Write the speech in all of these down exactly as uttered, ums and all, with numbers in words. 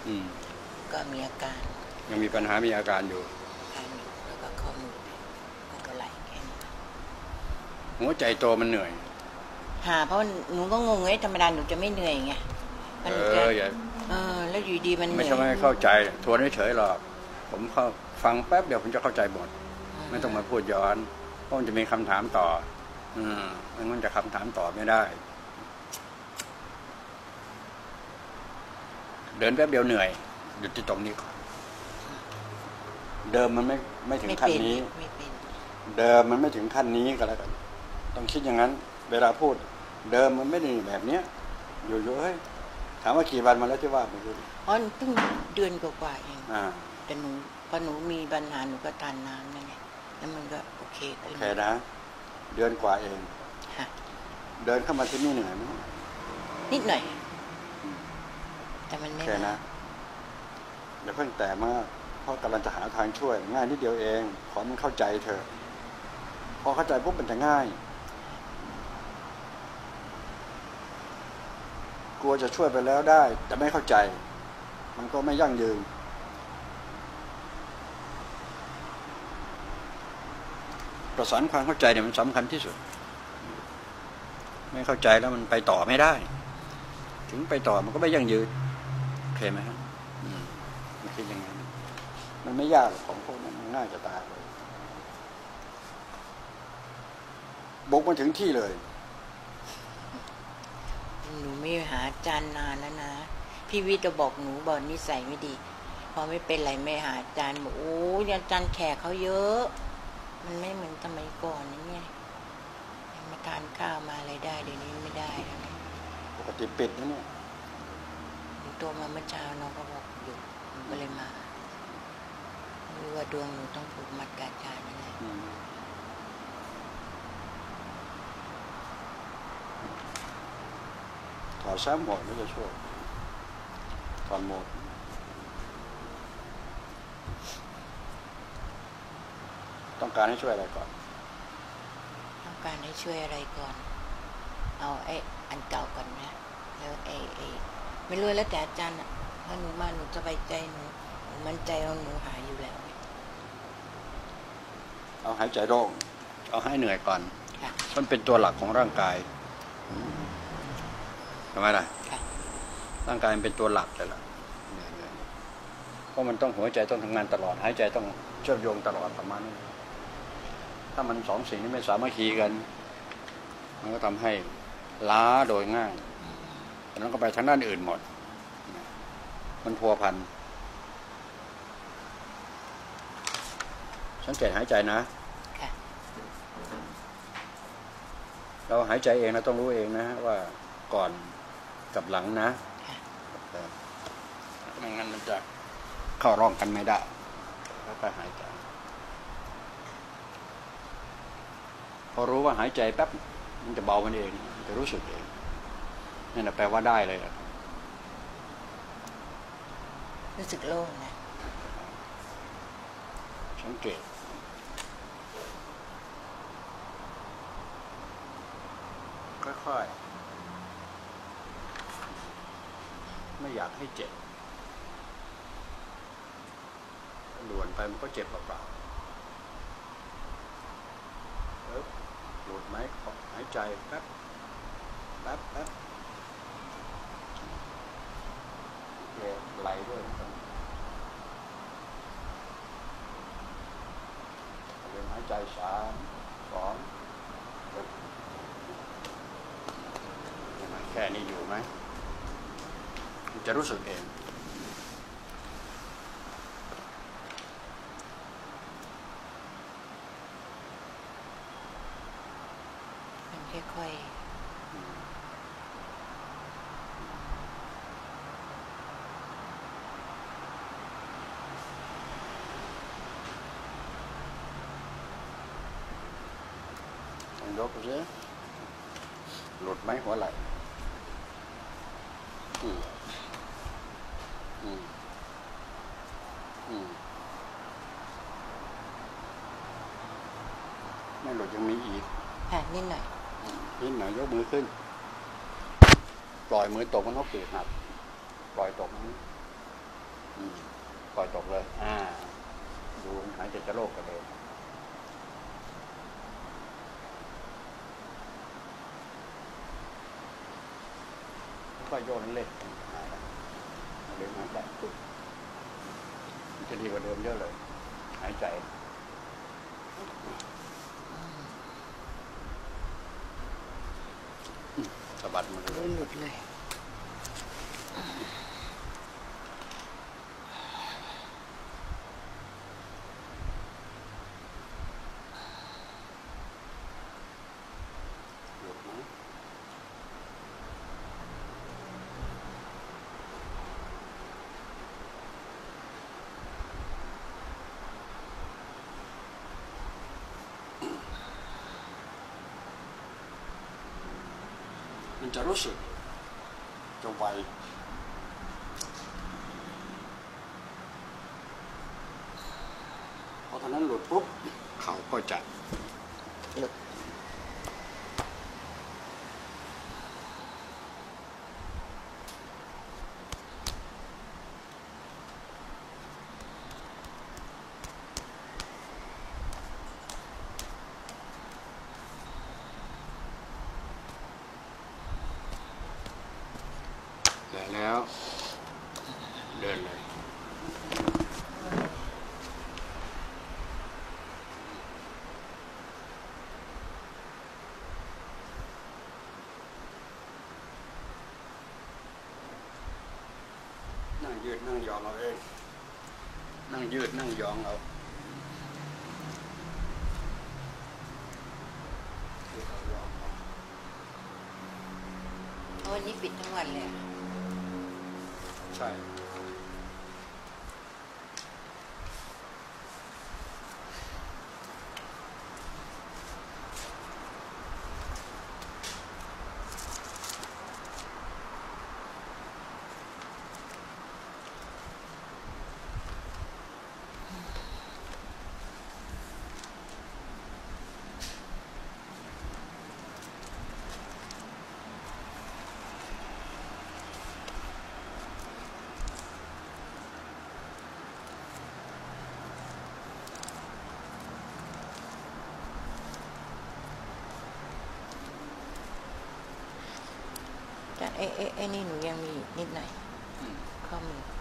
อืมก็มีอาการยังมีปัญหามีอาการอยู่แล้วก็ข้อมือมันก็ไหลแค่นี้หัวใจโตมันเหนื่อยหาเพราะหนูก็งงไงธรรมดาหนูจะไม่เหนื่อยไงเอออย่าเออแล้วอยู่ดีมันไม่ใช่ไม่เข้าใจทวนเฉยๆหรอกผมเข้าฟังแป๊บเดียวผมจะเข้าใจหมดไม่ต้องมาพูดย้อนเพราะมันจะมีคำถามต่ออืมมันจะคำถามต่อไม่ได้เดินแป๊บเดียวเหนื่อยหยุดที่ตรงนี้ก่อนเดิมมันไม่ไม่ถึงขั้นนี้เดิมมันไม่ถึงขั้นนี้ก็แล้วกันต้องคิดอย่างนั้นเวลาพูดเดิมมันไม่ได้แบบเนี้ยอยู่ๆเฮ้ยถามว่ากี่วันมาแล้วที่ว่าไม่รู้อ๋อเพิ่งเดือนกว่าๆเองอ่าแต่หนูพอหนูมีปัญหาหนูก็ทานน้ำนั่นแหละแล้วมันก็โอเคโอเคนะเดือนกว่าเองค่ะเดินเข้ามาที่นี่เหนื่อยไหมนิดหน่อยแต่มันไม่แค่นะอย่าเพิ่งแต่มากเพราะกำลังจะหาทางช่วยง่ายนิดเดียวเองขอมันเข้าใจเถอะพอเข้าใจปุ๊บมันจะง่ายกลัวจะช่วยไปแล้วได้แต่ไม่เข้าใจมันก็ไม่ยั่งยืนประสานความเข้าใจเนี่ยมันสำคัญที่สุดไม่เข้าใจแล้วมันไปต่อไม่ได้ถึงไปต่อมันก็ไม่ยั่งยืนโอเคไหมครับมันคิดยังไงมันไม่ยากของพวกนั้นมันง่ายจะตายเลยบุกมาถึงที่เลยหนูไม่หาอาจารย์นานแล้วนะพี่วิทย์จะบอกหนูบอกนิสัยไม่ดีพอไม่เป็นไรไม่หาอาจารย์บอกโอ้ยอาจารย์แขกเขาเยอะมันไม่เหมือนสมัยก่อนนี่ไงมาทานข้าวมาอะไรได้เดี๋ยวนี้ไม่ได้แล้วปกติปิดนะเนี่ยหนูโทรมาเมื่อเช้าน้องก็บอกอยู่หนูก็เลยมารู้ว่าดวงหนูต้องผูกมัดกับอาจารย์นี่แหละถอดซ้ำหมดไม่จะช่วยถอดหมดต้องการให้ช่วยอะไรก่อนต้องการให้ช่วยอะไรก่อนเอาไอ้อันเก่าก่อนนะแล้วไอ้ไอ้ไม่รู้แล้วแต่อาจารย์อ่ะถ้าหนูมาหนูสบายใจหนูหนูมั่นใจว่าหนูหายอยู่แล้วเอาหายใจโล่งเอาให้เหนื่อยก่อนมันเป็นตัวหลักของร่างกายทำไมล่ะร่างกายมันเป็นตัวหลักเลยล่ะเพราะมันต้องหัวใจต้องทำงานตลอดหายใจต้องเชื่อมโยงตลอดประมาณนี้ถ้ามันสองสิ่งนี้ไม่สามารถคีกันมันก็ทำให้ล้าโดยง่ายแต่นั้นก็ไปทางด้านอื่นหมดมันพัวพันสังเกตหายใจนะเราหายใจเองเราต้องรู้เองนะว่าก่อนกับหลังนะไม่งั้นมันจะเข้าร่องกันไม่ได้แล้วก็หายใจพอรู้ว่าหายใจแป๊บมันจะเบามันเองมันจะรู้สึกเองนั่นแปลว่าได้เลยรู้สึกโล่งนะสังเกตค่อยๆไม่อยากให้เจ็บด่วนไปมันก็เจ็บเปล่าๆหลุดไหมหายใจแป๊บแป๊บแป๊บไหลด้วยเริ่มหายใจสามสองแค่นี้อยู่ไหมจะรู้สึกเองมันค่อยๆยกไปสิหลุดไหมหัวไหล่อืมอืมอืมไม่หลุดยังมีอีกค่ะนิดหน่อยนิดหน่อยยกมือขึ้นปล่อยมือตกมันก็เปียกหักปล่อยตกนี้ปล่อยตกเลยอ่าดูหายใจจะโลกกันเลยก็โยนเล็กหายแล้วเดินหายใจปุ๊บมันจะดีกว่าเดิมเยอะเลยหายใจสะบัดมันเลยหลุดเลยมันจะรู้สึกจะไวพอท่านั้นหลุดปุ๊บเขาก็จะหลุดแล้วเดินเลยนั่งยืดนั่งยองเอาเองนั่งยืดนั่งยองเอาวันนี้ปิดทั้งวันเลยใช่แต่ไอ้ไอ้ไอ้นี่หนูยังมีนิดหน่อยข้อมือ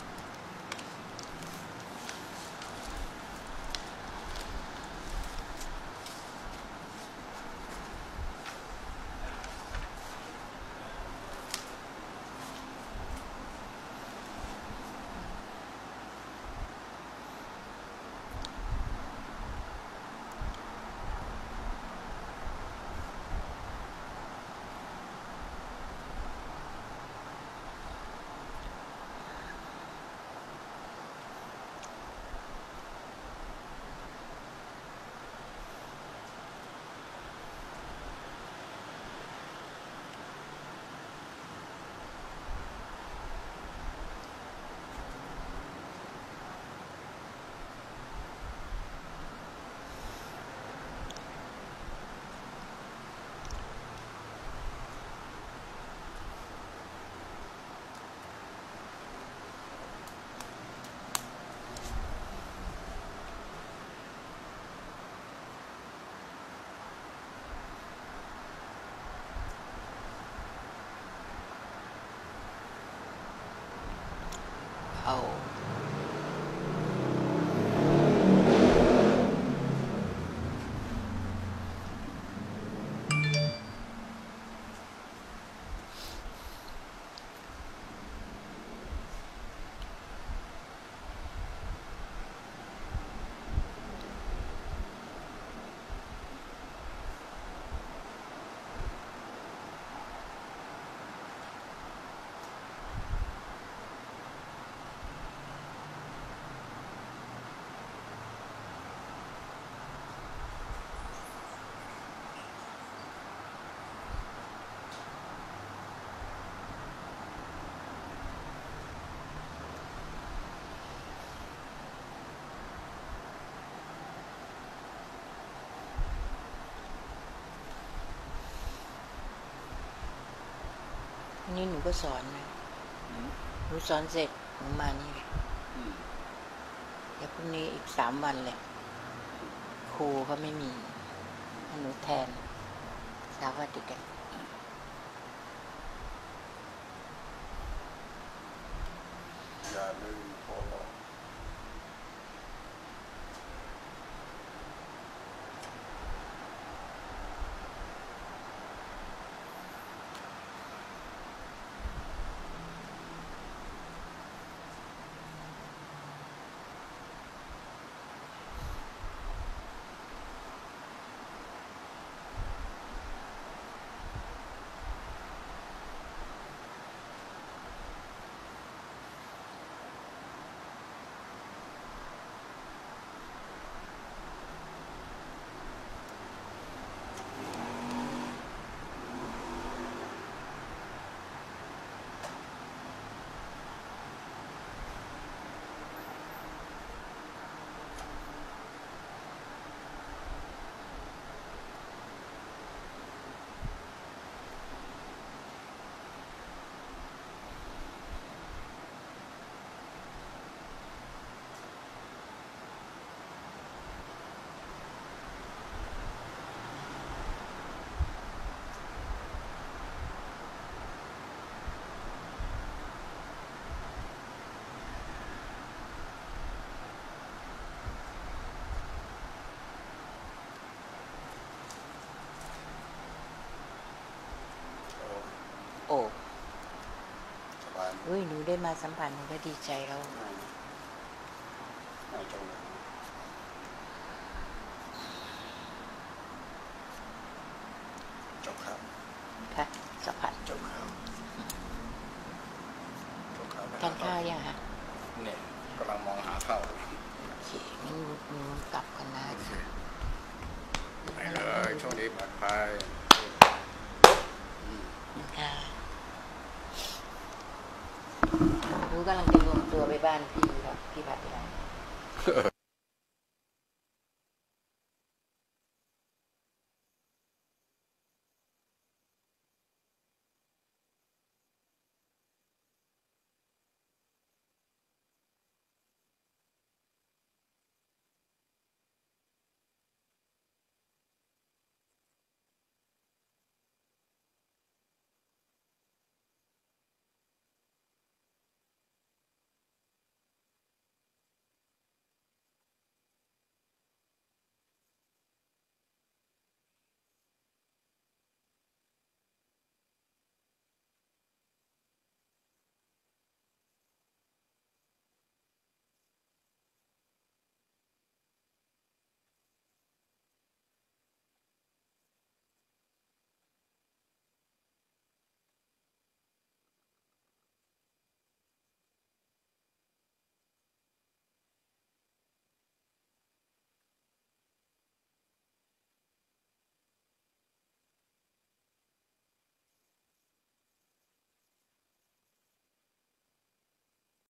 เอาอันนี้หนูก็สอนนะหนูสอนเสร็จหนูมานี่อืมเดี๋ยวพรุ่งนี้อีกสามวันเลยครูเขาไม่มีให้หนูแทนสาวัสดิกันอย่าลืมโทรบอกโอ้โอ้สบายไหมเฮ้ยหนูได้มาสัมผัสหนูก็ดีใจแล้วไม่ไม่จงเลยจบครับค่ะสัมผัสจบครับจบครับทานข้าวยังฮะเนี่ยกำลังมองหาข้าวโอเคงั้นหนูหนูกลับกันนะไปเลยช่วงนี้ปลอดภัยอืมค่ะหนูกำลังจะรวมตัวไปบ้านพี่ครับพี่ผัดไทย